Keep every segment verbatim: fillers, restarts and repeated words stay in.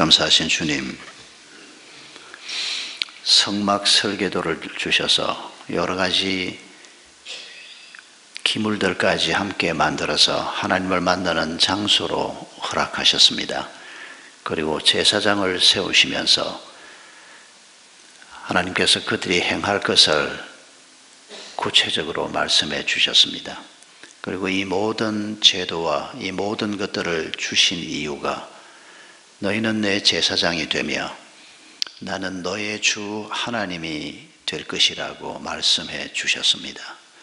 감사하신 주님, 성막 설계도를 주셔서 여러 가지 기물들까지 함께 만들어서 하나님을 만나는 장소로 허락하셨습니다. 그리고 제사장을 세우시면서 하나님께서 그들이 행할 것을 구체적으로 말씀해 주셨습니다. 그리고 이 모든 제도와 이 모든 것들을 주신 이유가 너희는 내 제사장이 되며 나는 너의 주 하나님이 될 것이라고 말씀해 주셨습니다.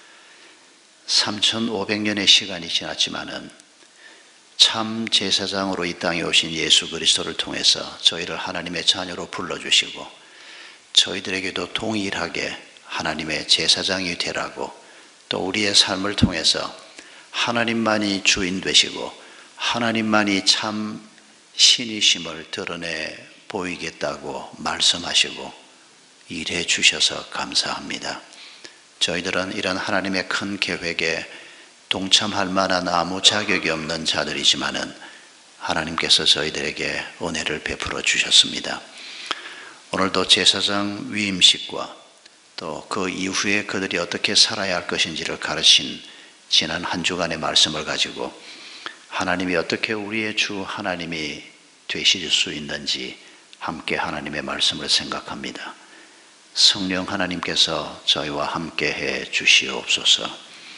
삼천오백 년의 시간이 지났지만은 참 제사장으로 이 땅에 오신 예수 그리스도를 통해서 저희를 하나님의 자녀로 불러주시고 저희들에게도 동일하게 하나님의 제사장이 되라고 또 우리의 삶을 통해서 하나님만이 주인 되시고 하나님만이 참 신이심을 드러내 보이겠다고 말씀하시고 일해 주셔서 감사합니다. 저희들은 이런 하나님의 큰 계획에 동참할 만한 아무 자격이 없는 자들이지만은 하나님께서 저희들에게 은혜를 베풀어 주셨습니다. 오늘도 제사장 위임식과 또 그 이후에 그들이 어떻게 살아야 할 것인지를 가르친 지난 한 주간의 말씀을 가지고 하나님이 어떻게 우리의 주 하나님이 되실 수 있는지 함께 하나님의 말씀을 생각합니다. 성령 하나님께서 저희와 함께 해 주시옵소서.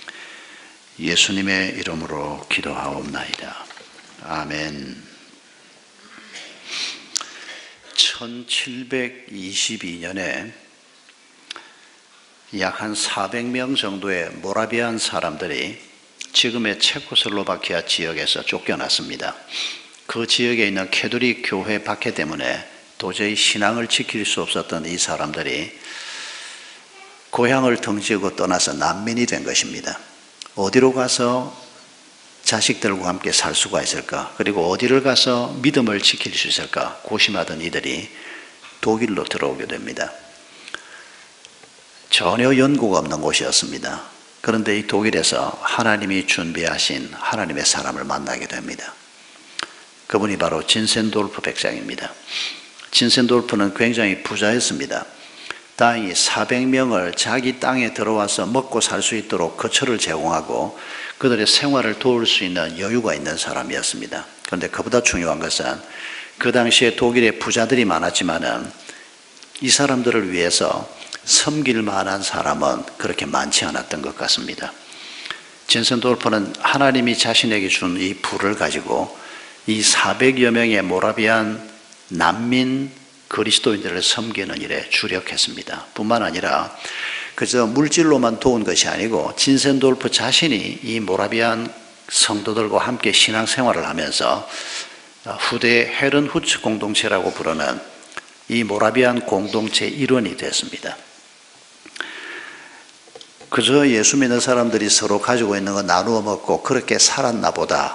예수님의 이름으로 기도하옵나이다. 아멘. 천칠백이십이 년에 약 한 사백 명 정도의 모라비안 사람들이 지금의 체코슬로바키아 지역에서 쫓겨났습니다. 그 지역에 있는 캐톨릭 교회 박해 때문에 도저히 신앙을 지킬 수 없었던 이 사람들이 고향을 덩지고 떠나서 난민이 된 것입니다. 어디로 가서 자식들과 함께 살 수가 있을까? 그리고 어디를 가서 믿음을 지킬 수 있을까? 고심하던 이들이 독일로 들어오게 됩니다. 전혀 연고가 없는 곳이었습니다. 그런데 이 독일에서 하나님이 준비하신 하나님의 사람을 만나게 됩니다. 그분이 바로 진센돌프 백장입니다. 진센돌프는 굉장히 부자였습니다. 다행히 사백 명을 자기 땅에 들어와서 먹고 살 수 있도록 거처를 제공하고 그들의 생활을 도울 수 있는 여유가 있는 사람이었습니다. 그런데 그보다 중요한 것은 그 당시에 독일에 부자들이 많았지만은 이 사람들을 위해서 섬길 만한 사람은 그렇게 많지 않았던 것 같습니다. 진센돌프는 하나님이 자신에게 준 이 부를 가지고 이 사백여 명의 모라비안 난민 그리스도인들을 섬기는 일에 주력했습니다. 뿐만 아니라 그저 물질로만 도운 것이 아니고 진센돌프 자신이 이 모라비안 성도들과 함께 신앙생활을 하면서 후대 헤른후츠 공동체라고 부르는 이 모라비안 공동체 일원이 됐습니다. 그저 예수 믿는 사람들이 서로 가지고 있는 거 나누어 먹고 그렇게 살았나 보다.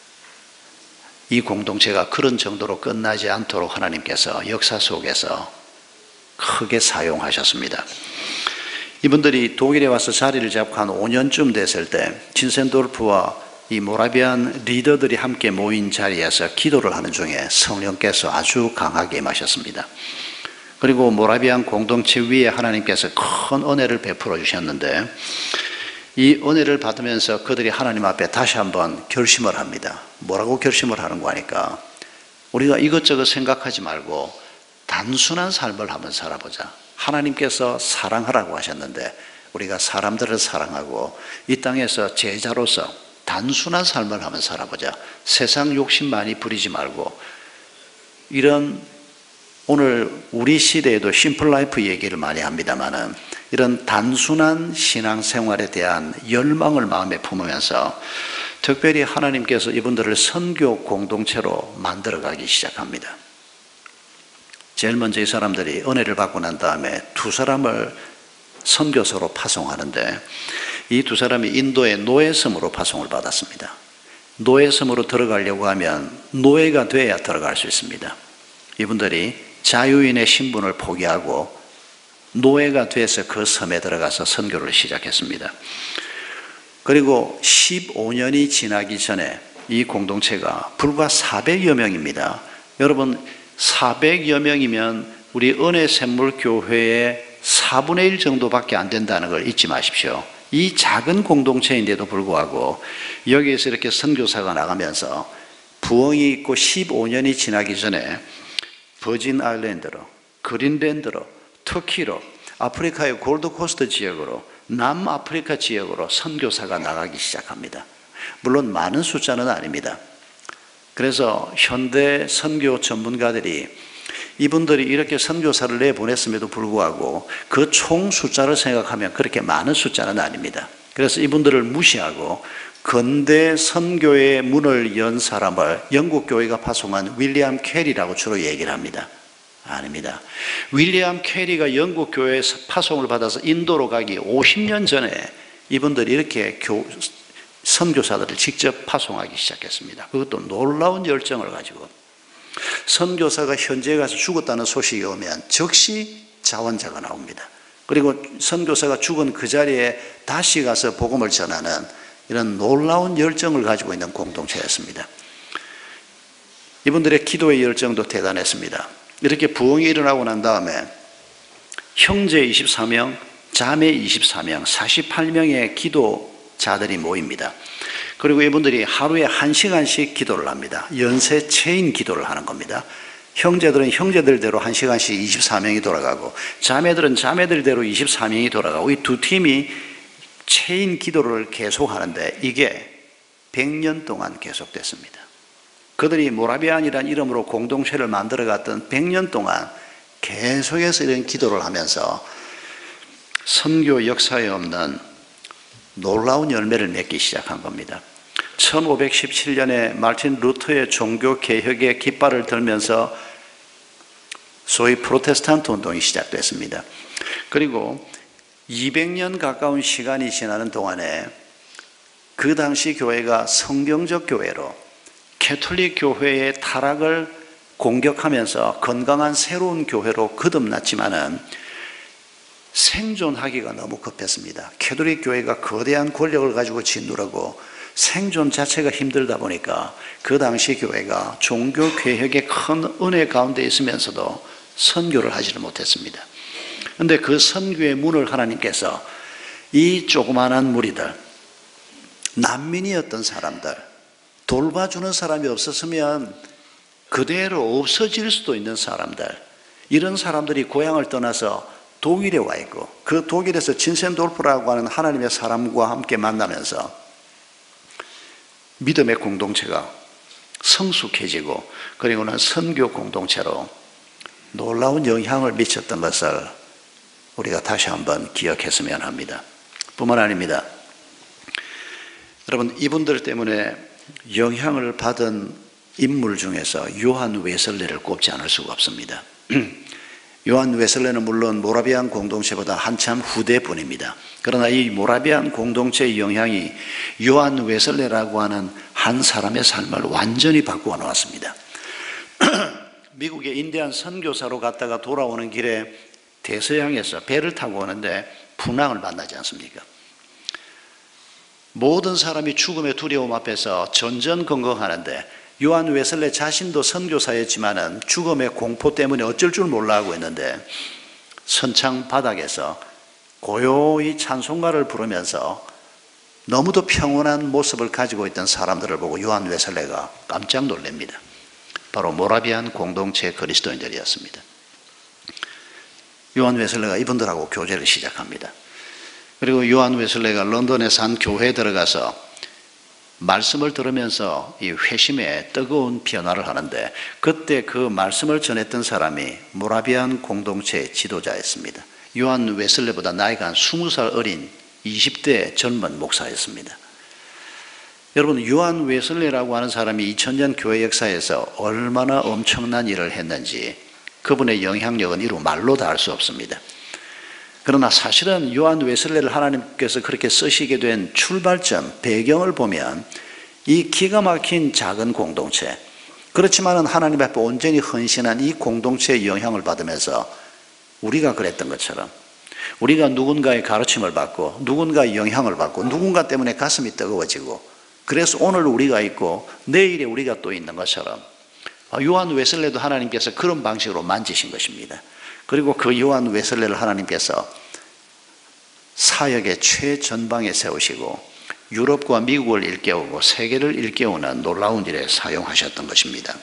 이 공동체가 그런 정도로 끝나지 않도록 하나님께서 역사 속에서 크게 사용하셨습니다. 이분들이 독일에 와서 자리를 잡고 한 오 년쯤 됐을 때 진센돌프와 이 모라비안 리더들이 함께 모인 자리에서 기도를 하는 중에 성령께서 아주 강하게 임하셨습니다. 그리고 모라비안 공동체 위에 하나님께서 큰 은혜를 베풀어 주셨는데 이 은혜를 받으면서 그들이 하나님 앞에 다시 한번 결심을 합니다. 뭐라고 결심을 하는 거니까 우리가 이것저것 생각하지 말고 단순한 삶을 한번 살아보자. 하나님께서 사랑하라고 하셨는데 우리가 사람들을 사랑하고 이 땅에서 제자로서 단순한 삶을 한번 살아보자. 세상 욕심 많이 부리지 말고 이런 오늘 우리 시대에도 심플라이프 얘기를 많이 합니다만은 이런 단순한 신앙생활에 대한 열망을 마음에 품으면서 특별히 하나님께서 이분들을 선교 공동체로 만들어가기 시작합니다. 제일 먼저 이 사람들이 은혜를 받고 난 다음에 두 사람을 선교사로 파송하는데 이 두 사람이 인도의 노예섬으로 파송을 받았습니다. 노예섬으로 들어가려고 하면 노예가 돼야 들어갈 수 있습니다. 이분들이 자유인의 신분을 포기하고 노예가 돼서 그 섬에 들어가서 선교를 시작했습니다. 그리고 십오 년이 지나기 전에 이 공동체가 불과 사백여 명입니다. 여러분 사백여 명이면 우리 은혜샘물교회의 사분의 일 정도밖에 안 된다는 걸 잊지 마십시오. 이 작은 공동체인데도 불구하고 여기에서 이렇게 선교사가 나가면서 부흥이 있고 십오 년이 지나기 전에 버진 아일랜드로, 그린랜드로, 터키로, 아프리카의 골드코스트 지역으로, 남아프리카 지역으로 선교사가 나가기 시작합니다. 물론 많은 숫자는 아닙니다. 그래서 현대 선교 전문가들이 이분들이 이렇게 선교사를 내보냈음에도 불구하고 그 총 숫자를 생각하면 그렇게 많은 숫자는 아닙니다. 그래서 이분들을 무시하고 근대 선교의 문을 연 사람을 영국 교회가 파송한 윌리엄 캐리라고 주로 얘기를 합니다. 아닙니다. 윌리엄 캐리가 영국 교회에서 파송을 받아서 인도로 가기 오십 년 전에 이분들이 이렇게 교, 선교사들을 직접 파송하기 시작했습니다. 그것도 놀라운 열정을 가지고 선교사가 현지에 가서 죽었다는 소식이 오면 즉시 자원자가 나옵니다. 그리고 선교사가 죽은 그 자리에 다시 가서 복음을 전하는 이런 놀라운 열정을 가지고 있는 공동체였습니다. 이분들의 기도의 열정도 대단했습니다. 이렇게 부흥이 일어나고 난 다음에 형제 이십사 명, 자매 이십사 명, 사십팔 명의 기도자들이 모입니다. 그리고 이분들이 하루에 한 시간씩 기도를 합니다. 연쇄 체인 기도를 하는 겁니다. 형제들은 형제들대로 한 시간씩 이십사 명이 돌아가고 자매들은 자매들대로 이십사 명이 돌아가고 이 두 팀이 체인 기도를 계속하는데 이게 백 년 동안 계속됐습니다. 그들이 모라비안이라는 이름으로 공동체를 만들어갔던 백 년 동안 계속해서 이런 기도를 하면서 선교 역사에 없는 놀라운 열매를 맺기 시작한 겁니다. 천오백십칠 년에 마틴 루터의 종교개혁의 깃발을 들면서 소위 프로테스탄트 운동이 시작됐습니다. 그리고 이백 년 가까운 시간이 지나는 동안에 그 당시 교회가 성경적 교회로 캐톨릭 교회의 타락을 공격하면서 건강한 새로운 교회로 거듭났지만은 생존하기가 너무 급했습니다. 캐톨릭 교회가 거대한 권력을 가지고 짓누르고 생존 자체가 힘들다 보니까 그 당시 교회가 종교 개혁의 큰 은혜 가운데 있으면서도 선교를 하지를 못했습니다. 그런데 그 선교의 문을 하나님께서 이 조그마한 무리들, 난민이었던 사람들, 돌봐주는 사람이 없었으면 그대로 없어질 수도 있는 사람들, 이런 사람들이 고향을 떠나서 독일에 와 있고 그 독일에서 진센돌프라고 하는 하나님의 사람과 함께 만나면서 믿음의 공동체가 성숙해지고 그리고는 선교 공동체로 놀라운 영향을 미쳤던 것을 우리가 다시 한번 기억했으면 합니다. 뿐만 아닙니다. 여러분, 이분들 때문에 영향을 받은 인물 중에서 요한 웨슬레를 꼽지 않을 수가 없습니다. 요한 웨슬레는 물론 모라비안 공동체보다 한참 후대분입니다. 그러나 이 모라비안 공동체의 영향이 요한 웨슬레라고 하는 한 사람의 삶을 완전히 바꾸어 놓았습니다. 미국의 인디안 선교사로 갔다가 돌아오는 길에 대서양에서 배를 타고 오는데 풍랑을 만나지 않습니까? 모든 사람이 죽음의 두려움 앞에서 전전긍긍하는데 요한 웨슬레 자신도 선교사였지만은 죽음의 공포 때문에 어쩔 줄 몰라 하고 있는데 선창 바닥에서 고요히 찬송가를 부르면서 너무도 평온한 모습을 가지고 있던 사람들을 보고 요한 웨슬레가 깜짝 놀랍니다. 바로 모라비안 공동체 그리스도인들이었습니다. 요한 웨슬레가 이분들하고 교제를 시작합니다. 그리고 요한 웨슬레가 런던에서 한 교회에 들어가서 말씀을 들으면서 이 회심에 뜨거운 변화를 하는데 그때 그 말씀을 전했던 사람이 모라비안 공동체의 지도자였습니다. 요한 웨슬레보다 나이가 한 스무 살 어린 이십 대 젊은 목사였습니다. 여러분, 요한 웨슬레라고 하는 사람이 이천 년 교회 역사에서 얼마나 엄청난 일을 했는지 그분의 영향력은 이루 말로 다 할 수 없습니다. 그러나 사실은 요한 웨슬레를 하나님께서 그렇게 쓰시게 된 출발점, 배경을 보면 이 기가 막힌 작은 공동체, 그렇지만은 하나님 앞에 온전히 헌신한 이 공동체의 영향을 받으면서 우리가 그랬던 것처럼 우리가 누군가의 가르침을 받고 누군가의 영향을 받고 누군가 때문에 가슴이 뜨거워지고 그래서 오늘 우리가 있고 내일에 우리가 또 있는 것처럼 요한 웨슬레도 하나님께서 그런 방식으로 만지신 것입니다. 그리고 그 요한 웨슬레를 하나님께서 사역의 최전방에 세우시고 유럽과 미국을 일깨우고 세계를 일깨우는 놀라운 일에 사용하셨던 것입니다.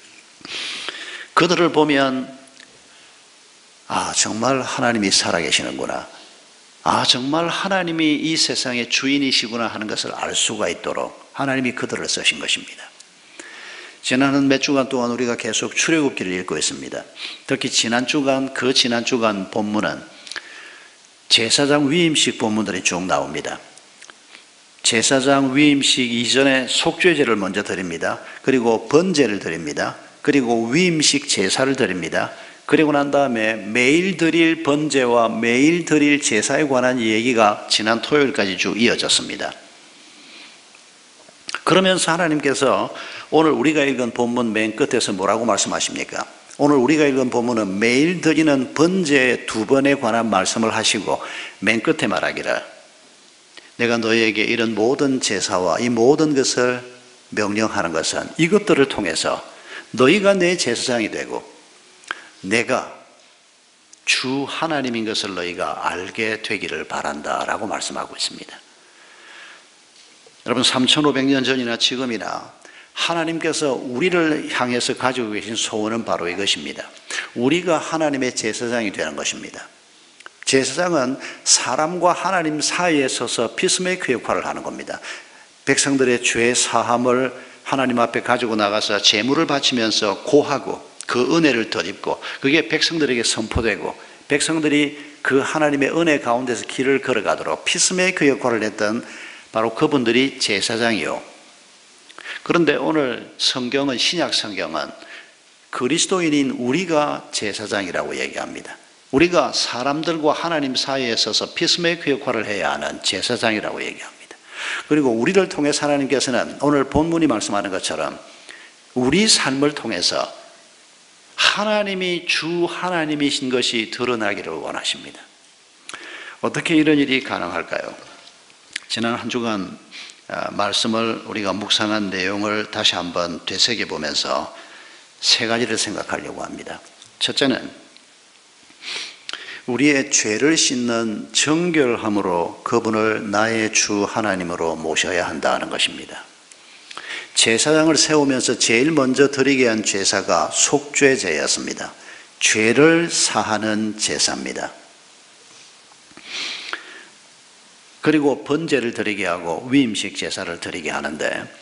그들을 보면 아, 정말 하나님이 살아계시는구나. 아, 정말 하나님이 이 세상의 주인이시구나 하는 것을 알 수가 있도록 하나님이 그들을 쓰신 것입니다. 지난 몇 주간 동안 우리가 계속 출애굽기를 읽고 있습니다. 특히 지난 주간, 그 지난 주간 본문은 제사장 위임식 본문들이 쭉 나옵니다. 제사장 위임식 이전에 속죄제를 먼저 드립니다. 그리고 번제를 드립니다. 그리고 위임식 제사를 드립니다. 그리고 난 다음에 매일 드릴 번제와 매일 드릴 제사에 관한 얘기가 지난 토요일까지 쭉 이어졌습니다. 그러면서 하나님께서 오늘 우리가 읽은 본문 맨 끝에서 뭐라고 말씀하십니까? 오늘 우리가 읽은 본문은 매일 드리는 번제 두 번에 관한 말씀을 하시고 맨 끝에 말하기를 내가 너희에게 이런 모든 제사와 이 모든 것을 명령하는 것은 이것들을 통해서 너희가 내 제사장이 되고 내가 주 하나님인 것을 너희가 알게 되기를 바란다라고 말씀하고 있습니다. 여러분 삼천오백 년 전이나 지금이나 하나님께서 우리를 향해서 가지고 계신 소원은 바로 이것입니다. 우리가 하나님의 제사장이 되는 것입니다. 제사장은 사람과 하나님 사이에 서서 피스메이커 역할을 하는 겁니다. 백성들의 죄 사함을 하나님 앞에 가지고 나가서 제물을 바치면서 고하고 그 은혜를 덧입고 그게 백성들에게 선포되고 백성들이 그 하나님의 은혜 가운데서 길을 걸어가도록 피스메이커 역할을 했던 바로 그분들이 제사장이요. 그런데 오늘 성경은 신약 성경은 그리스도인인 우리가 제사장이라고 얘기합니다. 우리가 사람들과 하나님 사이에 서서 피스메이커 역할을 해야 하는 제사장이라고 얘기합니다. 그리고 우리를 통해서 하나님께서는 오늘 본문이 말씀하는 것처럼 우리 삶을 통해서 하나님이 주 하나님이신 것이 드러나기를 원하십니다. 어떻게 이런 일이 가능할까요? 지난 한 주간 말씀을 우리가 묵상한 내용을 다시 한번 되새겨보면서 세 가지를 생각하려고 합니다. 첫째는 우리의 죄를 씻는 정결함으로 그분을 나의 주 하나님으로 모셔야 한다는 것입니다. 제사장을 세우면서 제일 먼저 드리게 한 제사가 속죄제였습니다. 죄를 사하는 제사입니다. 그리고 번제를 드리게 하고 위임식 제사를 드리게 하는데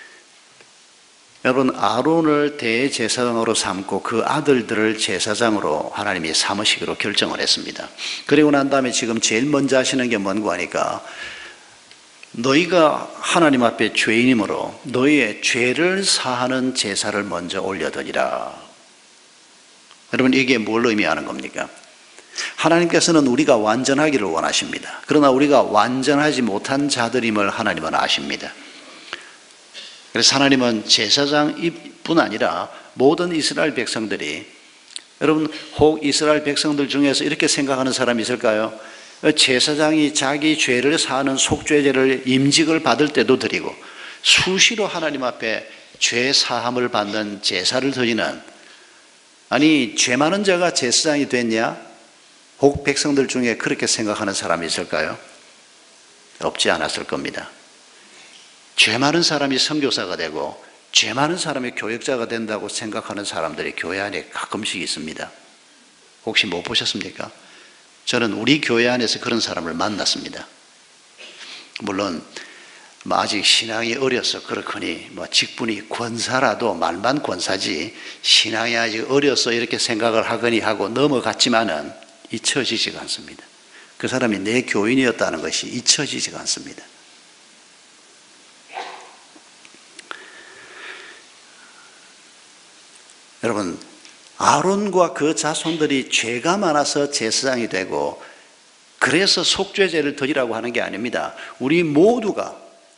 여러분 아론을 대제사장으로 삼고 그 아들들을 제사장으로 하나님이 삼으시기로 결정을 했습니다. 그리고 난 다음에 지금 제일 먼저 하시는 게 뭔고 하니까 너희가 하나님 앞에 죄인이므로 너희의 죄를 사하는 제사를 먼저 올려드리라. 여러분 이게 뭘 의미하는 겁니까? 하나님께서는 우리가 완전하기를 원하십니다. 그러나 우리가 완전하지 못한 자들임을 하나님은 아십니다. 그래서 하나님은 제사장뿐 아니라 모든 이스라엘 백성들이 여러분 혹 이스라엘 백성들 중에서 이렇게 생각하는 사람이 있을까요? 제사장이 자기 죄를 사하는 속죄제를 임직을 받을 때도 드리고 수시로 하나님 앞에 죄 사함을 받는 제사를 드리는 아니 죄 많은 자가 제사장이 됐냐? 혹 백성들 중에 그렇게 생각하는 사람이 있을까요? 없지 않았을 겁니다. 죄 많은 사람이 선교사가 되고 죄 많은 사람이 교역자가 된다고 생각하는 사람들이 교회 안에 가끔씩 있습니다. 혹시 못 보셨습니까? 저는 우리 교회 안에서 그런 사람을 만났습니다. 물론 뭐 아직 신앙이 어려서 그렇거니 뭐 직분이 권사라도 말만 권사지 신앙이 아직 어려서 이렇게 생각을 하거니 하고 넘어갔지만은 잊혀지지가 않습니다. 그 사람이 내 교인이었다는 것이 잊혀지지가 않습니다. 여러분 아론과 그 자손들이 죄가 많아서 제사장이 되고 그래서 속죄제를 드리라고 하는 게 아닙니다. 우리 모두가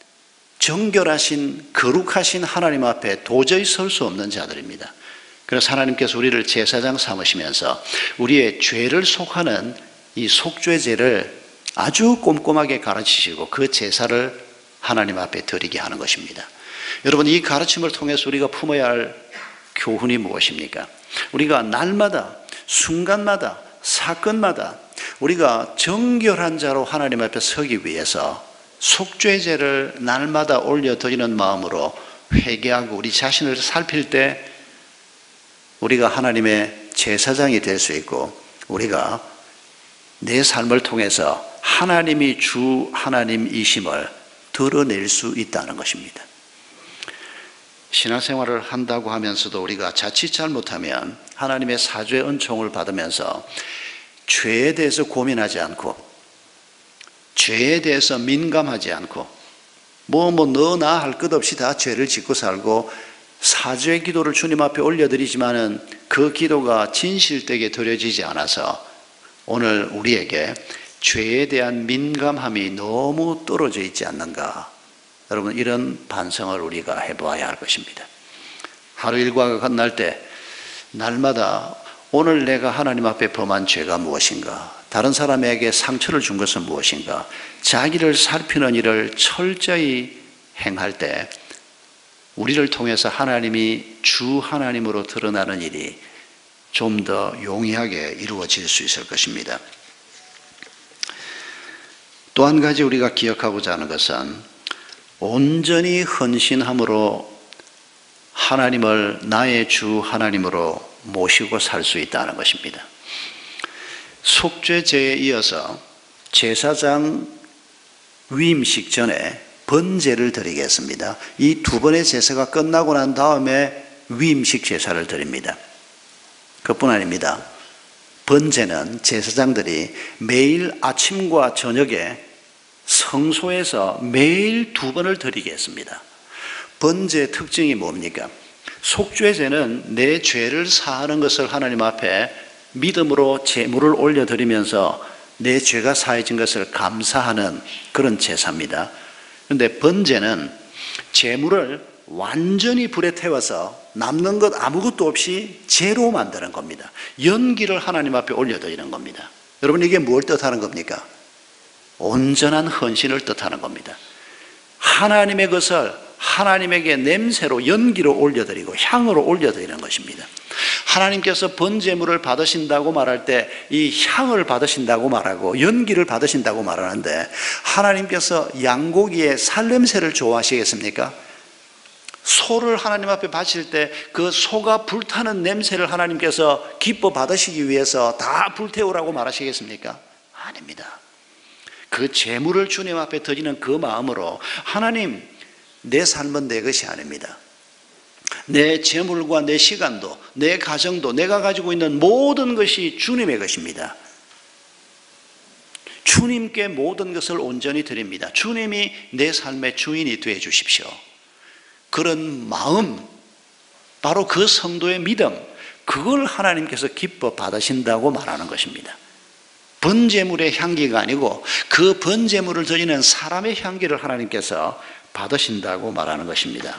정결하신 거룩하신 하나님 앞에 도저히 설 수 없는 자들입니다. 그래서 하나님께서 우리를 제사장 삼으시면서 우리의 죄를 속하는 이 속죄제를 아주 꼼꼼하게 가르치시고 그 제사를 하나님 앞에 드리게 하는 것입니다. 여러분 이 가르침을 통해서 우리가 품어야 할 교훈이 무엇입니까? 우리가 날마다, 순간마다, 사건마다 우리가 정결한 자로 하나님 앞에 서기 위해서 속죄제를 날마다 올려드리는 마음으로 회개하고 우리 자신을 살필 때 우리가 하나님의 제사장이 될 수 있고, 우리가 내 삶을 통해서 하나님이 주 하나님이심을 드러낼 수 있다는 것입니다. 신앙생활을 한다고 하면서도 우리가 자칫 잘못하면 하나님의 사죄의 은총을 받으면서 죄에 대해서 고민하지 않고, 죄에 대해서 민감하지 않고, 뭐 뭐 너 나 할 것 없이 다 죄를 짓고 살고 사죄 기도를 주님 앞에 올려드리지만은 그 기도가 진실되게 드려지지 않아서 오늘 우리에게 죄에 대한 민감함이 너무 떨어져 있지 않는가? 여러분, 이런 반성을 우리가 해보아야 할 것입니다. 하루 일과가 끝날 때 날마다 오늘 내가 하나님 앞에 범한 죄가 무엇인가? 다른 사람에게 상처를 준 것은 무엇인가? 자기를 살피는 일을 철저히 행할 때 우리를 통해서 하나님이 주 하나님으로 드러나는 일이 좀 더 용이하게 이루어질 수 있을 것입니다. 또 한 가지 우리가 기억하고자 하는 것은 온전히 헌신함으로 하나님을 나의 주 하나님으로 모시고 살 수 있다는 것입니다. 속죄제에 이어서 제사장 위임식 전에 번제를 드리겠습니다. 이 두 번의 제사가 끝나고 난 다음에 위임식 제사를 드립니다. 그뿐 아닙니다. 번제는 제사장들이 매일 아침과 저녁에 성소에서 매일 두 번을 드리겠습니다. 번제의 특징이 뭡니까? 속죄제는 내 죄를 사하는 것을 하나님 앞에 믿음으로 제물을 올려드리면서 내 죄가 사해진 것을 감사하는 그런 제사입니다. 그런데 번제는 제물을 완전히 불에 태워서 남는 것 아무것도 없이 제로 만드는 겁니다. 연기를 하나님 앞에 올려드리는 겁니다. 여러분, 이게 뭘 뜻하는 겁니까? 온전한 헌신을 뜻하는 겁니다. 하나님의 것을 하나님에게 냄새로, 연기로 올려드리고 향으로 올려드리는 것입니다. 하나님께서 번제물을 받으신다고 말할 때 이 향을 받으신다고 말하고 연기를 받으신다고 말하는데, 하나님께서 양고기의 살냄새를 좋아하시겠습니까? 소를 하나님 앞에 바칠 때 그 소가 불타는 냄새를 하나님께서 기뻐 받으시기 위해서 다 불태우라고 말하시겠습니까? 아닙니다. 그 제물을 주님 앞에 드리는 그 마음으로, 하나님, 내 삶은 내 것이 아닙니다. 내 재물과 내 시간도, 내 가정도, 내가 가지고 있는 모든 것이 주님의 것입니다. 주님께 모든 것을 온전히 드립니다. 주님이 내 삶의 주인이 되어 주십시오. 그런 마음, 바로 그 성도의 믿음, 그걸 하나님께서 기뻐 받으신다고 말하는 것입니다. 번제물의 향기가 아니고 그 번제물을 드리는 사람의 향기를 하나님께서 받으신다고 말하는 것입니다.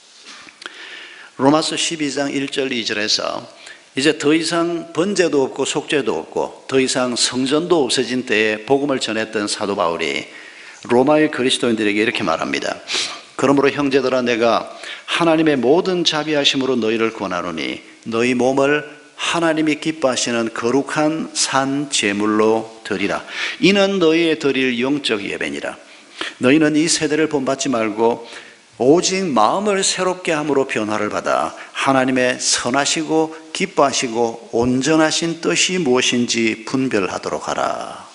로마서 십이 장 일 절 이 절에서 이제 더 이상 번제도 없고 속죄도 없고 더 이상 성전도 없어진 때에 복음을 전했던 사도 바울이 로마의 그리스도인들에게 이렇게 말합니다. 그러므로 형제들아, 내가 하나님의 모든 자비하심으로 너희를 권하노니 너희 몸을 하나님이 기뻐하시는 거룩한 산 제물로 드리라. 이는 너희의 드릴 영적 예배니라. 너희는 이 세대를 본받지 말고 오직 마음을 새롭게 함으로 변화를 받아 하나님의 선하시고 기뻐하시고 온전하신 뜻이 무엇인지 분별하도록 하라.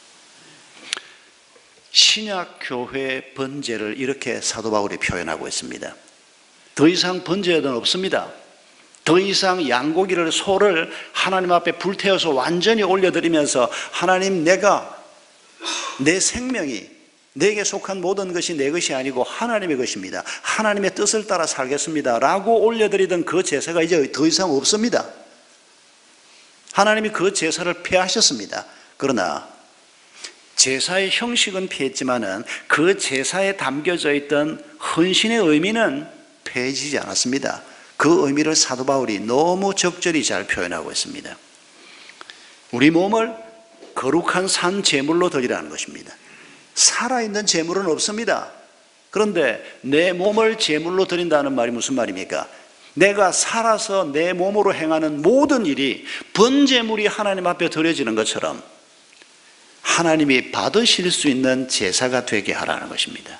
신약 교회의 번제를 이렇게 사도 바울이 표현하고 있습니다. 더 이상 번제는 없습니다. 더 이상 양고기를, 소를 하나님 앞에 불태워서 완전히 올려드리면서 하나님, 내가, 내 생명이, 내게 속한 모든 것이 내 것이 아니고 하나님의 것입니다. 하나님의 뜻을 따라 살겠습니다 라고 올려드리던 그 제사가 이제 더 이상 없습니다. 하나님이 그 제사를 폐하셨습니다. 그러나 제사의 형식은 폐했지만은 그 제사에 담겨져 있던 헌신의 의미는 폐해지지 않았습니다. 그 의미를 사도 바울이 너무 적절히 잘 표현하고 있습니다. 우리 몸을 거룩한 산 제물로 드리라는 것입니다. 살아있는 제물은 없습니다. 그런데 내 몸을 제물로 드린다는 말이 무슨 말입니까? 내가 살아서 내 몸으로 행하는 모든 일이 번제물이 하나님 앞에 드려지는 것처럼 하나님이 받으실 수 있는 제사가 되게 하라는 것입니다.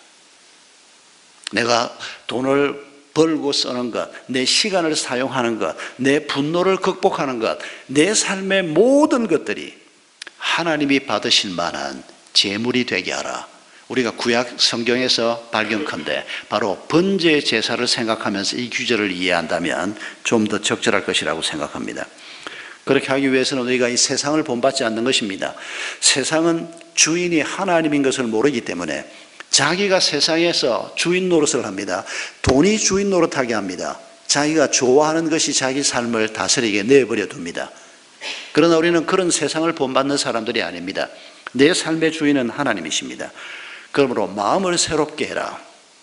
내가 돈을 벌고 쓰는 것, 내 시간을 사용하는 것, 내 분노를 극복하는 것, 내 삶의 모든 것들이 하나님이 받으실 만한 제물이 되게 하라. 우리가 구약 성경에서 발견컨대 바로 번제 제사를 생각하면서 이 규절을 이해한다면 좀 더 적절할 것이라고 생각합니다. 그렇게 하기 위해서는 우리가 이 세상을 본받지 않는 것입니다. 세상은 주인이 하나님인 것을 모르기 때문에 자기가 세상에서 주인 노릇을 합니다. 돈이 주인 노릇하게 합니다. 자기가 좋아하는 것이 자기 삶을 다스리게 내버려 둡니다. 그러나 우리는 그런 세상을 본받는 사람들이 아닙니다. 내 삶의 주인은 하나님이십니다. 그러므로 마음을 새롭게 해라.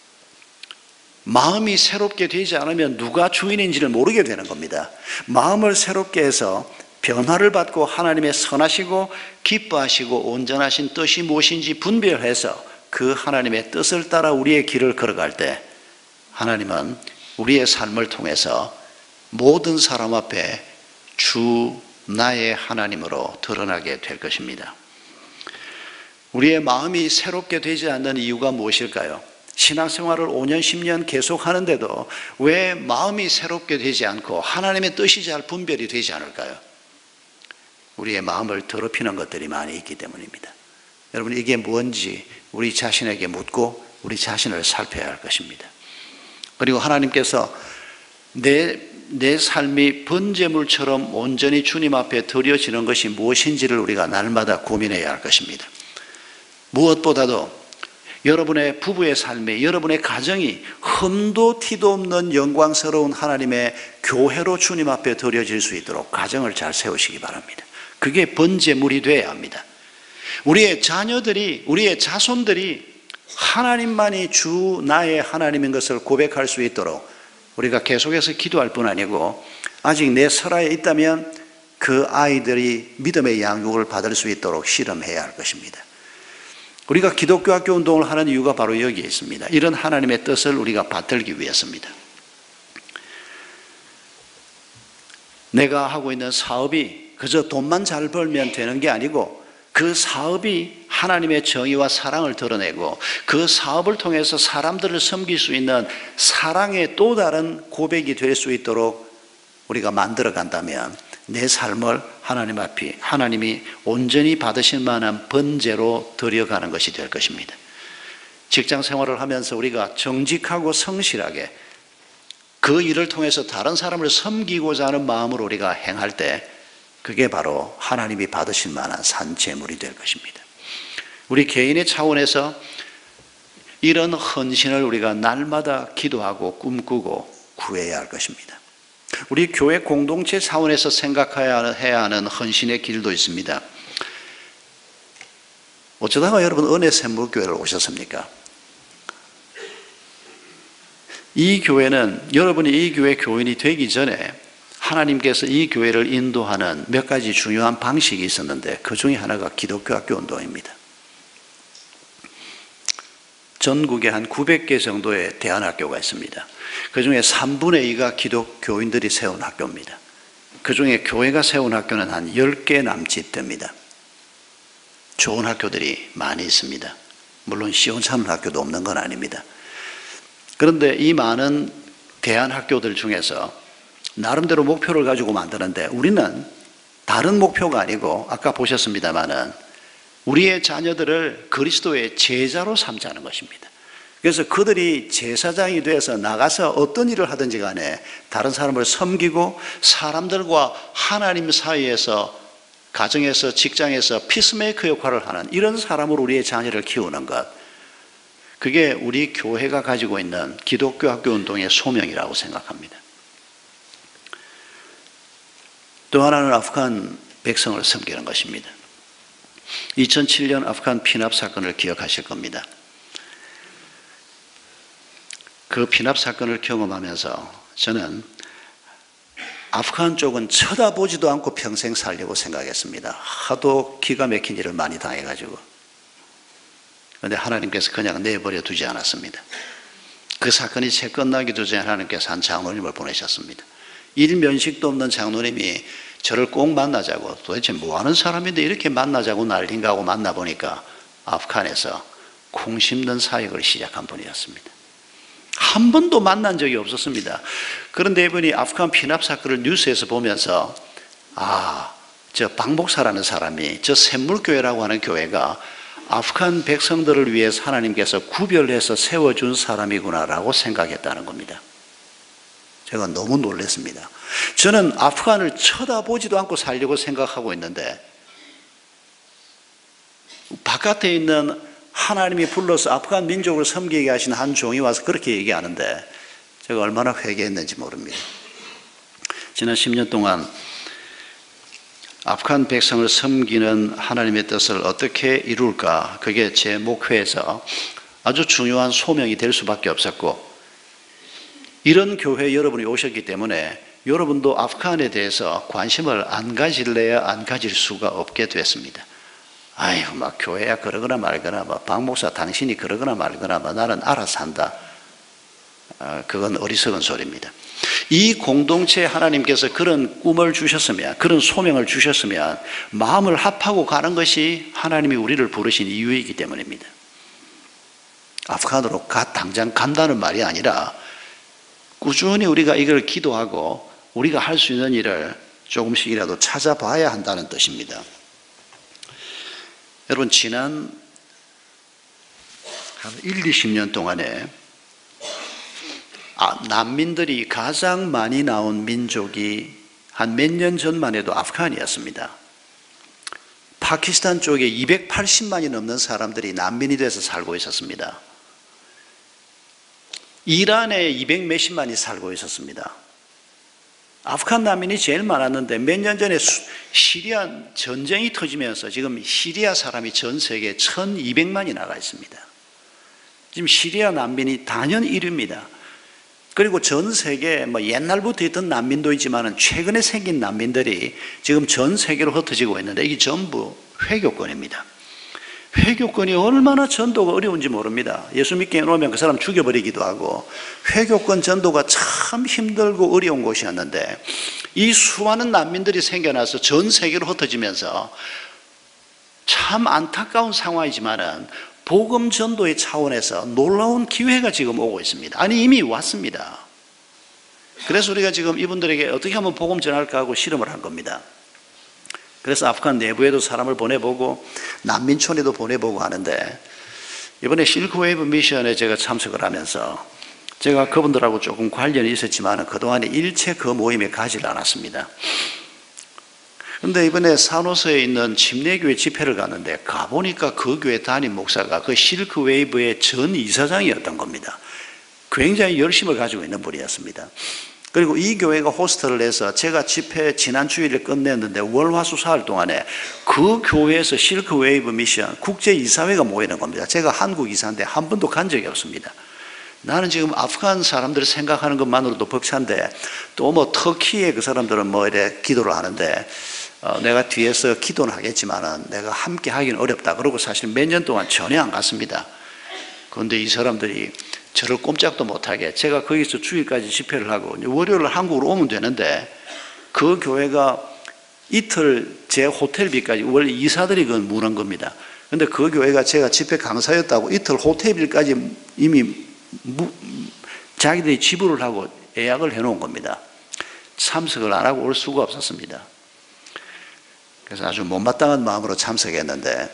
마음이 새롭게 되지 않으면 누가 주인인지를 모르게 되는 겁니다. 마음을 새롭게 해서 변화를 받고 하나님의 선하시고 기뻐하시고 온전하신 뜻이 무엇인지 분별해서 그 하나님의 뜻을 따라 우리의 길을 걸어갈 때 하나님은 우리의 삶을 통해서 모든 사람 앞에 주 나의 하나님으로 드러나게 될 것입니다. 우리의 마음이 새롭게 되지 않는 이유가 무엇일까요? 신앙생활을 오 년, 십 년 계속 하는데도 왜 마음이 새롭게 되지 않고 하나님의 뜻이 잘 분별이 되지 않을까요? 우리의 마음을 더럽히는 것들이 많이 있기 때문입니다. 여러분, 이게 뭔지 우리 자신에게 묻고 우리 자신을 살펴야 할 것입니다. 그리고 하나님께서 내, 내 삶이 번제물처럼 온전히 주님 앞에 드려지는 것이 무엇인지를 우리가 날마다 고민해야 할 것입니다. 무엇보다도 여러분의 부부의 삶이, 여러분의 가정이 흠도 티도 없는 영광스러운 하나님의 교회로 주님 앞에 드려질 수 있도록 가정을 잘 세우시기 바랍니다. 그게 번제물이 되어야 합니다. 우리의 자녀들이, 우리의 자손들이 하나님만이 주 나의 하나님인 것을 고백할 수 있도록 우리가 계속해서 기도할 뿐 아니고 아직 내 설화에 있다면 그 아이들이 믿음의 양육을 받을 수 있도록 실험해야 할 것입니다. 우리가 기독교 학교 운동을 하는 이유가 바로 여기에 있습니다. 이런 하나님의 뜻을 우리가 받들기 위해서입니다. 내가 하고 있는 사업이 그저 돈만 잘 벌면 되는 게 아니고 그 사업이 하나님의 정의와 사랑을 드러내고 그 사업을 통해서 사람들을 섬길 수 있는 사랑의 또 다른 고백이 될 수 있도록 우리가 만들어 간다면 내 삶을 하나님 앞에 하나님이 온전히 받으실 만한 번제로 드려가는 것이 될 것입니다. 직장 생활을 하면서 우리가 정직하고 성실하게 그 일을 통해서 다른 사람을 섬기고자 하는 마음으로 우리가 행할 때 그게 바로 하나님이 받으실 만한 산제물이 될 것입니다. 우리 개인의 차원에서 이런 헌신을 우리가 날마다 기도하고 꿈꾸고 구해야 할 것입니다. 우리 교회 공동체 차원에서 생각해야 하는 헌신의 길도 있습니다. 어쩌다가 여러분 은혜샘물교회를 오셨습니까? 이 교회는 여러분이 이 교회 교인이 되기 전에 하나님께서 이 교회를 인도하는 몇 가지 중요한 방식이 있었는데 그 중에 하나가 기독교 학교 운동입니다. 전국에 한 구백 개 정도의 대안학교가 있습니다. 그 중에 삼분의 이가 기독교인들이 세운 학교입니다. 그 중에 교회가 세운 학교는 한 열 개 남짓 됩니다. 좋은 학교들이 많이 있습니다. 물론 시원찮은 학교도 없는 건 아닙니다. 그런데 이 많은 대안학교들 중에서 나름대로 목표를 가지고 만드는데 우리는 다른 목표가 아니고 아까 보셨습니다마는 우리의 자녀들을 그리스도의 제자로 삼자는 것입니다. 그래서 그들이 제사장이 돼서 나가서 어떤 일을 하든지 간에 다른 사람을 섬기고 사람들과 하나님 사이에서 가정에서 직장에서 피스메이커 역할을 하는 이런 사람으로 우리의 자녀를 키우는 것, 그게 우리 교회가 가지고 있는 기독교 학교 운동의 소명이라고 생각합니다. 또 하나는 아프간 백성을 섬기는 것입니다. 이천칠 년 아프간 피납 사건을 기억하실 겁니다. 그 피납 사건을 경험하면서 저는 아프간 쪽은 쳐다보지도 않고 평생 살려고 생각했습니다. 하도 기가 막힌 일을 많이 당해가지고. 그런데 하나님께서 그냥 내버려 두지 않았습니다. 그 사건이 채 끝나기도 전에 하나님께서 한 장로님을 보내셨습니다. 일면식도 없는 장로님이 저를 꼭 만나자고, 도대체 뭐하는 사람인데 이렇게 만나자고 난린가 하고 만나보니까 아프간에서 콩 심는 사역을 시작한 분이었습니다. 한 번도 만난 적이 없었습니다. 그런데 이분이 아프간 피납 사건을 뉴스에서 보면서 아, 저 박목사라는 사람이 저 샘물교회라고 하는 교회가 아프간 백성들을 위해서 하나님께서 구별해서 세워준 사람이구나라고 생각했다는 겁니다. 제가 너무 놀랐습니다. 저는 아프간을 쳐다보지도 않고 살려고 생각하고 있는데 바깥에 있는 하나님이 불러서 아프간 민족을 섬기게 하신 한 종이 와서 그렇게 얘기하는데 제가 얼마나 회개했는지 모릅니다. 지난 십 년 동안 아프간 백성을 섬기는 하나님의 뜻을 어떻게 이룰까, 그게 제 목회에서 아주 중요한 소명이 될 수밖에 없었고, 이런 교회에 여러분이 오셨기 때문에 여러분도 아프간에 대해서 관심을 안 가질래야 안 가질 수가 없게 됐습니다. 아이고, 막 교회야 그러거나 말거나, 막 박 목사 당신이 그러거나 말거나, 막 나는 알아서 한다. 아, 그건 어리석은 소리입니다. 이 공동체에 하나님께서 그런 꿈을 주셨으면, 그런 소명을 주셨으면 마음을 합하고 가는 것이 하나님이 우리를 부르신 이유이기 때문입니다. 아프간으로 가, 당장 간다는 말이 아니라 꾸준히 우리가 이걸 기도하고 우리가 할 수 있는 일을 조금씩이라도 찾아봐야 한다는 뜻입니다. 여러분, 지난 한 일, 이십 년 동안에 아, 난민들이 가장 많이 나온 민족이 한 몇 년 전만 해도 아프간이었습니다. 파키스탄 쪽에 이백팔십만이 넘는 사람들이 난민이 돼서 살고 있었습니다. 이란에 이백 몇십만이 살고 있었습니다. 아프간 난민이 제일 많았는데 몇 년 전에 시리아 전쟁이 터지면서 지금 시리아 사람이 전 세계에 천이백만이 나가 있습니다. 지금 시리아 난민이 단연 일 위입니다. 그리고 전 세계 뭐 옛날부터 있던 난민도 있지만 최근에 생긴 난민들이 지금 전 세계로 흩어지고 있는데 이게 전부 회교권입니다. 회교권이 얼마나 전도가 어려운지 모릅니다. 예수 믿게 해놓으면 그 사람 죽여버리기도 하고, 회교권 전도가 참 힘들고 어려운 곳이었는데 이 수많은 난민들이 생겨나서 전 세계로 흩어지면서 참 안타까운 상황이지만은 복음 전도의 차원에서 놀라운 기회가 지금 오고 있습니다. 아니, 이미 왔습니다. 그래서 우리가 지금 이분들에게 어떻게 하면 복음 전할까 하고 실험을 한 겁니다. 그래서 아프간 내부에도 사람을 보내보고 난민촌에도 보내보고 하는데, 이번에 실크웨이브 미션에 제가 참석을 하면서 제가 그분들하고 조금 관련이 있었지만 그동안에 일체 그 모임에 가지를 않았습니다. 그런데 이번에 산호서에 있는 침례교회 집회를 갔는데 가보니까 그 교회 담임 목사가 그 실크웨이브의 전 이사장이었던 겁니다. 굉장히 열심을 가지고 있는 분이었습니다. 그리고 이 교회가 호스트를 해서 제가 집회 지난 주일에 끝냈는데 월화수사일 동안에 그 교회에서 실크웨이브 미션 국제이사회가 모이는 겁니다. 제가 한국 이사인데 한 번도 간 적이 없습니다. 나는 지금 아프간 사람들을 생각하는 것만으로도 벅찬데 또 뭐 터키의 그 사람들은 뭐 이래 기도를 하는데 어, 내가 뒤에서 기도는 하겠지만은 내가 함께 하기는 어렵다. 그러고 사실 몇 년 동안 전혀 안 갔습니다. 그런데 이 사람들이 저를 꼼짝도 못하게, 제가 거기서 주일까지 집회를 하고 월요일 한국으로 오면 되는데 그 교회가 이틀 제 호텔비까지, 원래 이사들이 그건 무는 겁니다. 그런데 그 교회가 제가 집회 강사였다고 이틀 호텔비까지 이미 무, 자기들이 지불을 하고 예약을 해놓은 겁니다. 참석을 안 하고 올 수가 없었습니다. 그래서 아주 못마땅한 마음으로 참석했는데,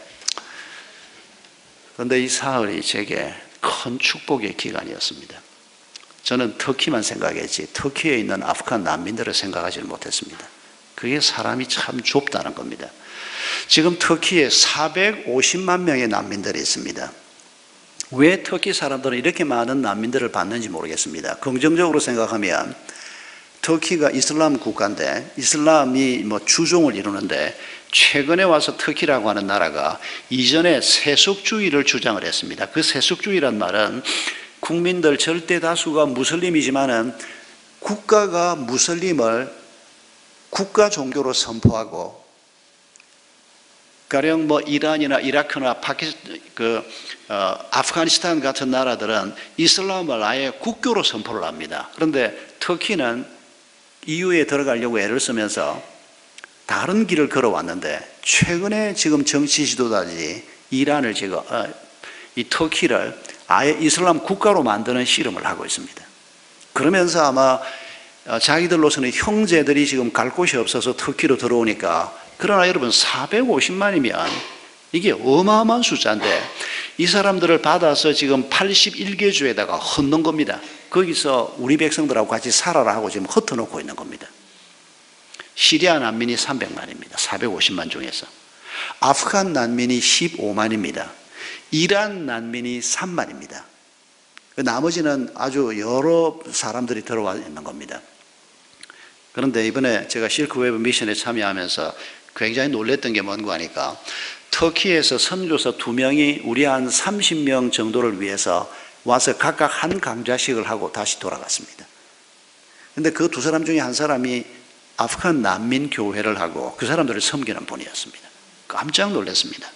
그런데 이 사흘이 제게 큰 축복의 기간이었습니다. 저는 터키만 생각했지 터키에 있는 아프간 난민들을 생각하지 못했습니다. 그게 사람이 참 좁다는 겁니다. 지금 터키에 사백오십만 명의 난민들이 있습니다. 왜 터키 사람들은 이렇게 많은 난민들을 받는지 모르겠습니다. 긍정적으로 생각하면 터키가 이슬람 국가인데 이슬람이 뭐 주종을 이루는데 최근에 와서 터키라고 하는 나라가 이전에 세속주의를 주장을 했습니다. 그 세속주의란 말은 국민들 절대 다수가 무슬림이지만은 국가가 무슬림을 국가 종교로 선포하고, 가령 뭐 이란이나 이라크나 파키스탄 그 어, 아프가니스탄 같은 나라들은 이슬람을 아예 국교로 선포를 합니다. 그런데 터키는 이유에 들어가려고 애를 쓰면서 다른 길을 걸어왔는데 최근에 지금 정치 지도자들이 이란을 지금 어, 이 터키를 아예 이슬람 국가로 만드는 실험을 하고 있습니다. 그러면서 아마 자기들로서는 형제들이 지금 갈 곳이 없어서 터키로 들어오니까, 그러나 여러분 사백오십만이면 이게 어마어마한 숫자인데 이 사람들을 받아서 지금 팔십일 개 주에다가 흩는 겁니다. 거기서 우리 백성들하고 같이 살아라 하고 지금 흩어놓고 있는 겁니다. 시리아 난민이 삼백만입니다. 사백오십만 중에서. 아프간 난민이 십오만입니다. 이란 난민이 삼만입니다. 나머지는 아주 여러 사람들이 들어와 있는 겁니다. 그런데 이번에 제가 실크웨브 미션에 참여하면서 굉장히 놀랬던 게 뭔가 하니까, 터키에서 선교사 두 명이 우리 한 삼십 명 정도를 위해서 와서 각각 한 강좌씩을 하고 다시 돌아갔습니다. 그런데 그 두 사람 중에 한 사람이 아프간 난민 교회를 하고 그 사람들을 섬기는 분이었습니다. 깜짝 놀랐습니다.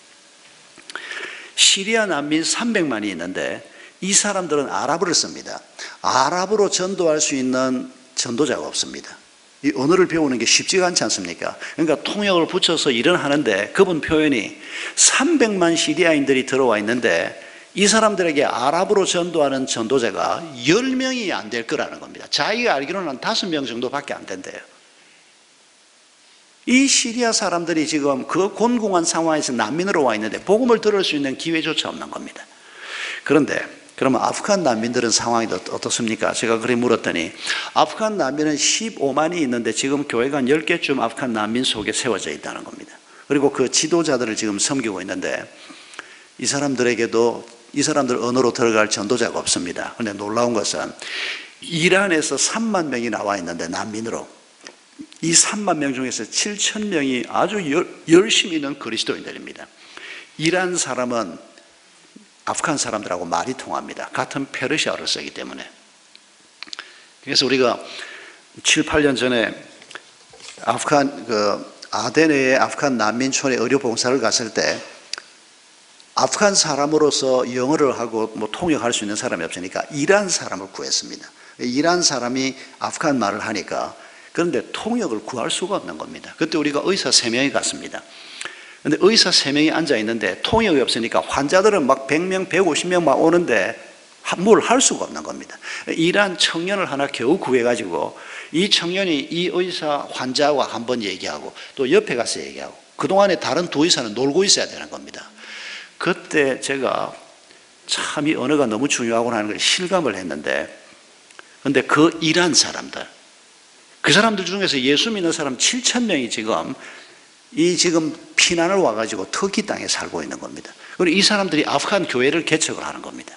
시리아 난민 삼백만이 있는데 이 사람들은 아랍어를 씁니다. 아랍어로 전도할 수 있는 전도자가 없습니다. 이 언어를 배우는 게 쉽지가 않지 않습니까? 그러니까 통역을 붙여서 일을 하는데 그분 표현이 삼백만 시리아인들이 들어와 있는데 이 사람들에게 아랍어로 전도하는 전도자가 열 명이 안 될 거라는 겁니다. 자기가 알기로는 한 다섯 명 정도밖에 안 된대요. 이 시리아 사람들이 지금 그 곤궁한 상황에서 난민으로 와 있는데 복음을 들을 수 있는 기회조차 없는 겁니다. 그런데 그러면 아프간 난민들은 상황이 어떻습니까? 제가 그래 물었더니 아프간 난민은 십오만이 있는데 지금 교회가 한 열 개쯤 아프간 난민 속에 세워져 있다는 겁니다. 그리고 그 지도자들을 지금 섬기고 있는데 이 사람들에게도 이 사람들 언어로 들어갈 전도자가 없습니다. 그런데 놀라운 것은 이란에서 삼만 명이 나와 있는데 난민으로, 이 삼만 명 중에서 칠천 명이 아주 열, 열심히 있는 그리스도인들입니다. 이란 사람은 아프간 사람들하고 말이 통합니다. 같은 페르시아어를 쓰기 때문에. 그래서 우리가 칠, 팔 년 전에 아프간, 그, 아데네의 아프간 난민촌에 의료봉사를 갔을 때 아프간 사람으로서 영어를 하고 뭐 통역할 수 있는 사람이 없으니까 이란 사람을 구했습니다. 이란 사람이 아프간 말을 하니까, 그런데 통역을 구할 수가 없는 겁니다. 그때 우리가 의사 세 명이 갔습니다. 근데 의사 세 명이 앉아 있는데 통역이 없으니까 환자들은 막 백 명, 백오십 명 막 오는데 뭘 할 수가 없는 겁니다. 이란 청년을 하나 겨우 구해가지고 이 청년이 이 의사 환자와 한번 얘기하고 또 옆에 가서 얘기하고 그동안에 다른 두 의사는 놀고 있어야 되는 겁니다. 그때 제가 참 이 언어가 너무 중요하구나 하는 걸 실감을 했는데, 근데 그 이란 사람들, 그 사람들 중에서 예수 믿는 사람 칠천 명이 지금 이 지금 피난을 와가지고 터키 땅에 살고 있는 겁니다. 그리고 이 사람들이 아프간 교회를 개척을 하는 겁니다.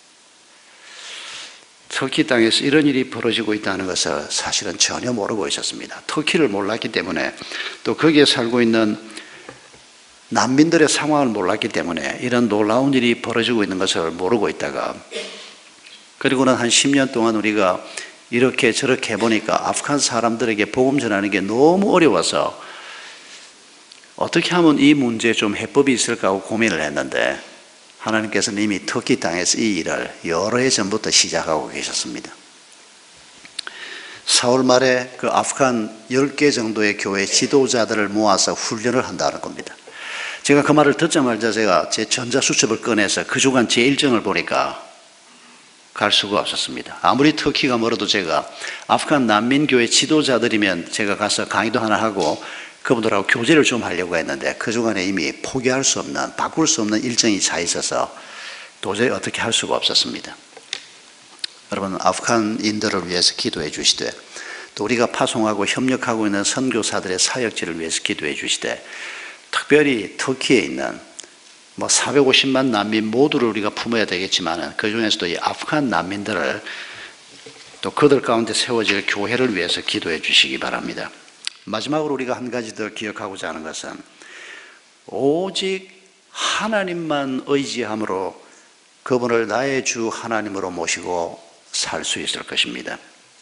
터키 땅에서 이런 일이 벌어지고 있다는 것을 사실은 전혀 모르고 있었습니다. 터키를 몰랐기 때문에, 또 거기에 살고 있는 난민들의 상황을 몰랐기 때문에 이런 놀라운 일이 벌어지고 있는 것을 모르고 있다가, 그리고는 한 십 년 동안 우리가 이렇게 저렇게 해보니까 아프간 사람들에게 복음 전하는 게 너무 어려워서 어떻게 하면 이 문제에 좀 해법이 있을까 하고 고민을 했는데, 하나님께서는 이미 터키 땅에서 이 일을 여러 해 전부터 시작하고 계셨습니다. 사월 말에 그 아프간 열 개 정도의 교회 지도자들을 모아서 훈련을 한다는 겁니다. 제가 그 말을 듣자마자 제가 제 전자수첩을 꺼내서 그 주간 제 일정을 보니까 갈 수가 없었습니다. 아무리 터키가 멀어도 제가 아프간 난민교회 지도자들이면 제가 가서 강의도 하나 하고 그분들하고 교제를 좀 하려고 했는데 그 주간에 이미 포기할 수 없는, 바꿀 수 없는 일정이 차 있어서 도저히 어떻게 할 수가 없었습니다. 여러분, 아프간인들을 위해서 기도해 주시되, 또 우리가 파송하고 협력하고 있는 선교사들의 사역지를 위해서 기도해 주시되, 특별히 터키에 있는 뭐 사백오십만 난민 모두를 우리가 품어야 되겠지만 그 중에서도 이 아프간 난민들을, 또 그들 가운데 세워질 교회를 위해서 기도해 주시기 바랍니다. 마지막으로 우리가 한 가지 더 기억하고자 하는 것은 오직 하나님만 의지함으로 그분을 나의 주 하나님으로 모시고 살 수 있을 것입니다.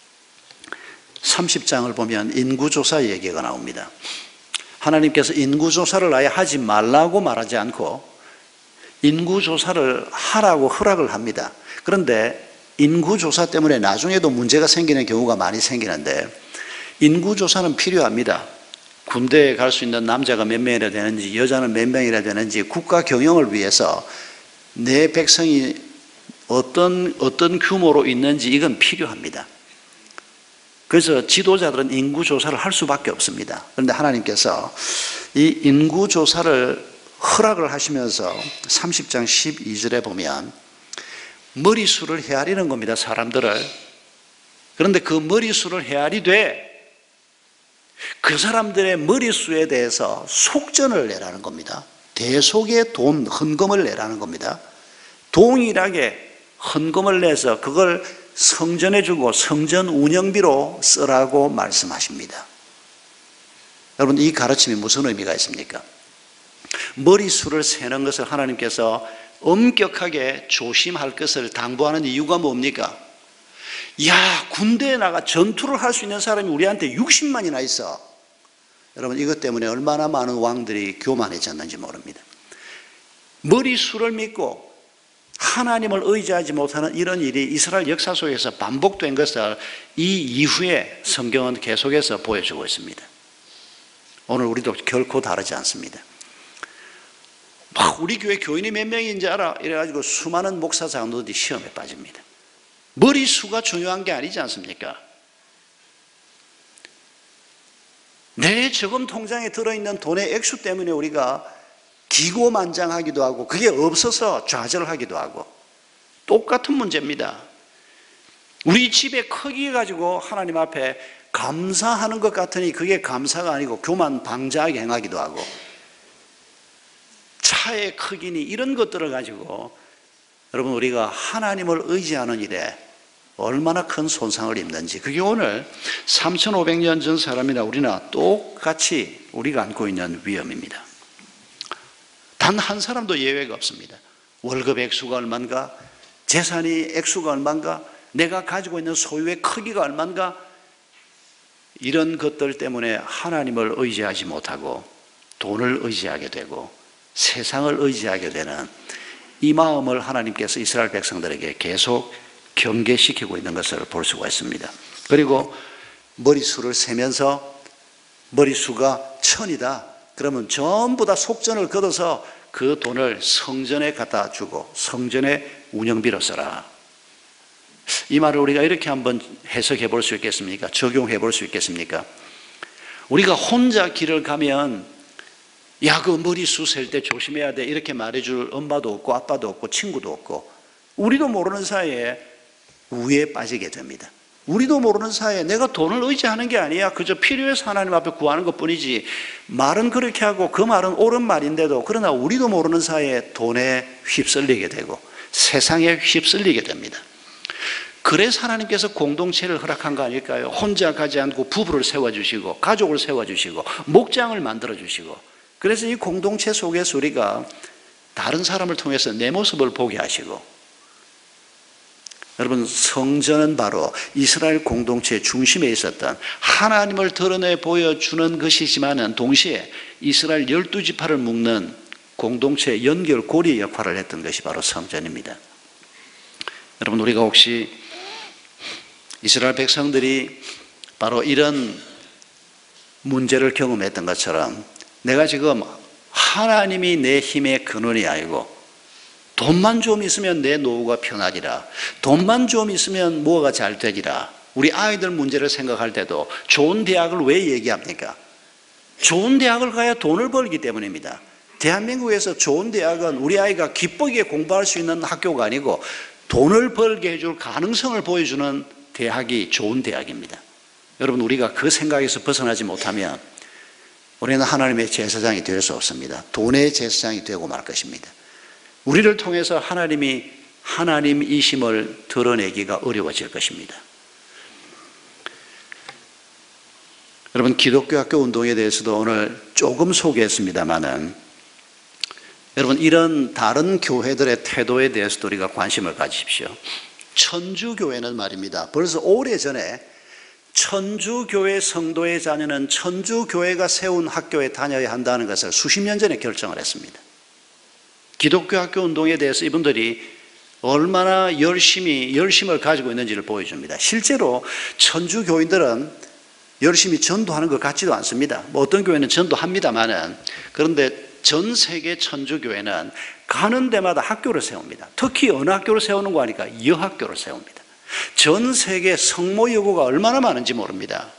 삼십 장을 보면 인구조사 얘기가 나옵니다. 하나님께서 인구조사를 아예 하지 말라고 말하지 않고 인구조사를 하라고 허락을 합니다. 그런데 인구조사 때문에 나중에도 문제가 생기는 경우가 많이 생기는데, 인구조사는 필요합니다. 군대에 갈 수 있는 남자가 몇 명이라 되는지, 여자는 몇 명이라 되는지, 국가 경영을 위해서 내 백성이 어떤, 어떤 규모로 있는지 이건 필요합니다. 그래서 지도자들은 인구조사를 할 수밖에 없습니다. 그런데 하나님께서 이 인구조사를 허락을 하시면서 삼십 장 십이 절에 보면 머리수를 헤아리는 겁니다, 사람들을. 그런데 그 머리수를 헤아리되 그 사람들의 머리수에 대해서 속전을 내라는 겁니다. 대속의 돈, 헌금을 내라는 겁니다. 동일하게 헌금을 내서 그걸 성전에 주고 성전 운영비로 쓰라고 말씀하십니다. 여러분, 이 가르침이 무슨 의미가 있습니까? 머리수를 세는 것을 하나님께서 엄격하게 조심할 것을 당부하는 이유가 뭡니까? 야, 군대에 나가 전투를 할 수 있는 사람이 우리한테 육십만이나 있어. 여러분, 이것 때문에 얼마나 많은 왕들이 교만해졌는지 모릅니다. 머리수를 믿고 하나님을 의지하지 못하는 이런 일이 이스라엘 역사 속에서 반복된 것을 이 이후에 성경은 계속해서 보여주고 있습니다. 오늘 우리도 결코 다르지 않습니다. 막 우리 교회 교인이 몇 명인지 알아? 이래가지고 수많은 목사 장로들이 시험에 빠집니다. 머리수가 중요한 게 아니지 않습니까? 내 저금 통장에 들어있는 돈의 액수 때문에 우리가 기고만장하기도 하고 그게 없어서 좌절하기도 하고 똑같은 문제입니다. 우리 집의 크기 가지고 하나님 앞에 감사하는 것 같으니 그게 감사가 아니고 교만 방자하게 행하기도 하고, 차의 크기니 이런 것들을 가지고 여러분 우리가 하나님을 의지하는 일에 얼마나 큰 손상을 입는지, 그게 오늘 삼천오백 년 전 사람이나 우리나 똑같이 우리가 안고 있는 위험입니다. 단 한 사람도 예외가 없습니다. 월급 액수가 얼마인가, 재산이 액수가 얼마인가, 내가 가지고 있는 소유의 크기가 얼마인가, 이런 것들 때문에 하나님을 의지하지 못하고 돈을 의지하게 되고 세상을 의지하게 되는 이 마음을 하나님께서 이스라엘 백성들에게 계속 경계시키고 있는 것을 볼 수가 있습니다. 그리고 머리수를 세면서 머리수가 천이다 그러면 전부 다 속전을 걷어서 그 돈을 성전에 갖다 주고 성전의 운영비로 써라. 이 말을 우리가 이렇게 한번 해석해 볼 수 있겠습니까? 적용해 볼 수 있겠습니까? 우리가 혼자 길을 가면 야, 그 머리수 셀 때 조심해야 돼 이렇게 말해줄 엄마도 없고 아빠도 없고 친구도 없고, 우리도 모르는 사이에 우에 빠지게 됩니다. 우리도 모르는 사이에 내가 돈을 의지하는 게 아니야, 그저 필요해서 하나님 앞에 구하는 것뿐이지, 말은 그렇게 하고 그 말은 옳은 말인데도, 그러나 우리도 모르는 사이에 돈에 휩쓸리게 되고 세상에 휩쓸리게 됩니다. 그래서 하나님께서 공동체를 허락한 거 아닐까요? 혼자 가지 않고 부부를 세워주시고 가족을 세워주시고 목장을 만들어주시고, 그래서 이 공동체 속에서 우리가 다른 사람을 통해서 내 모습을 보게 하시고, 여러분 성전은 바로 이스라엘 공동체의 중심에 있었던 하나님을 드러내 보여주는 것이지만은 동시에 이스라엘 열두 지파를 묶는 공동체의 연결고리 역할을 했던 것이 바로 성전입니다. 여러분 우리가 혹시 이스라엘 백성들이 바로 이런 문제를 경험했던 것처럼 내가 지금 하나님이 내 힘의 근원이 아니고 돈만 좀 있으면 내 노후가 편하리라, 돈만 좀 있으면 뭐가 잘 되리라, 우리 아이들 문제를 생각할 때도 좋은 대학을 왜 얘기합니까? 좋은 대학을 가야 돈을 벌기 때문입니다. 대한민국에서 좋은 대학은 우리 아이가 기쁘게 공부할 수 있는 학교가 아니고 돈을 벌게 해줄 가능성을 보여주는 대학이 좋은 대학입니다. 여러분 우리가 그 생각에서 벗어나지 못하면 우리는 하나님의 제사장이 될 수 없습니다. 돈의 제사장이 되고 말 것입니다. 우리를 통해서 하나님이 하나님이심을 드러내기가 어려워질 것입니다. 여러분 기독교 학교 운동에 대해서도 오늘 조금 소개했습니다마는, 여러분 이런 다른 교회들의 태도에 대해서도 우리가 관심을 가지십시오. 천주교회는 말입니다, 벌써 오래전에 천주교회 성도의 자녀는 천주교회가 세운 학교에 다녀야 한다는 것을 수십 년 전에 결정을 했습니다. 기독교 학교 운동에 대해서 이분들이 얼마나 열심히, 열심을 가지고 있는지를 보여줍니다. 실제로 천주교인들은 열심히 전도하는 것 같지도 않습니다. 뭐 어떤 교회는 전도합니다만은, 그런데 전 세계 천주교회는 가는 데마다 학교를 세웁니다. 특히 어느 학교를 세우는 거 하니까 여학교를 세웁니다. 전 세계 성모 여고가 얼마나 많은지 모릅니다.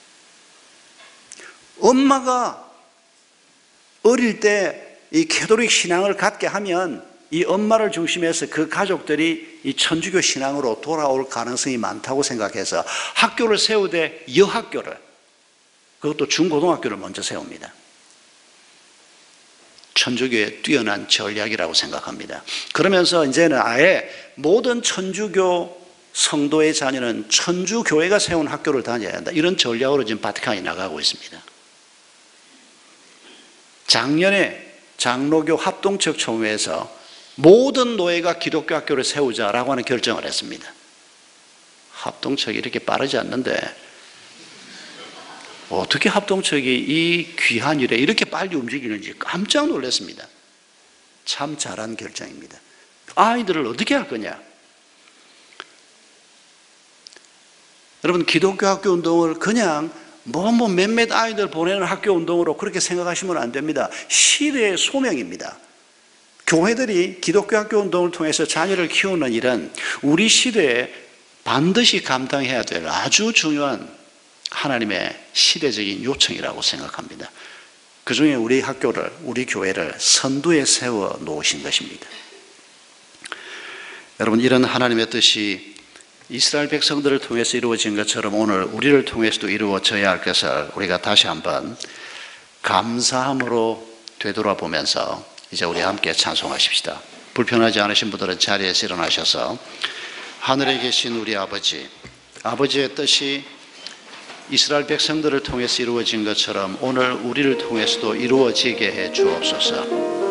엄마가 어릴 때 이 캐톨릭 신앙을 갖게 하면 이 엄마를 중심해서 그 가족들이 이 천주교 신앙으로 돌아올 가능성이 많다고 생각해서 학교를 세우되 여학교를, 그것도 중고등학교를 먼저 세웁니다. 천주교의 뛰어난 전략이라고 생각합니다. 그러면서 이제는 아예 모든 천주교 성도의 자녀는 천주교회가 세운 학교를 다녀야 한다, 이런 전략으로 지금 바티칸이 나가고 있습니다. 작년에 장로교 합동측 총회에서 모든 노예가 기독교 학교를 세우자라고 하는 결정을 했습니다. 합동측이 이렇게 빠르지 않는데 어떻게 합동측이 이 귀한 일에 이렇게 빨리 움직이는지 깜짝 놀랐습니다. 참 잘한 결정입니다. 아이들을 어떻게 할 거냐? 여러분, 기독교 학교 운동을 그냥 뭐, 뭐 몇몇 아이들 보내는 학교 운동으로 그렇게 생각하시면 안 됩니다. 시대의 소명입니다. 교회들이 기독교 학교 운동을 통해서 자녀를 키우는 일은 우리 시대에 반드시 감당해야 될 아주 중요한 하나님의 시대적인 요청이라고 생각합니다. 그 중에 우리 학교를, 우리 교회를 선두에 세워 놓으신 것입니다. 여러분, 이런 하나님의 뜻이 이스라엘 백성들을 통해서 이루어진 것처럼 오늘 우리를 통해서도 이루어져야 할 것을 우리가 다시 한번 감사함으로 되돌아보면서 이제 우리 함께 찬송하십시다. 불편하지 않으신 분들은 자리에서 일어나셔서 하늘에 계신 우리 아버지, 아버지의 뜻이 이스라엘 백성들을 통해서 이루어진 것처럼 오늘 우리를 통해서도 이루어지게 해 주옵소서.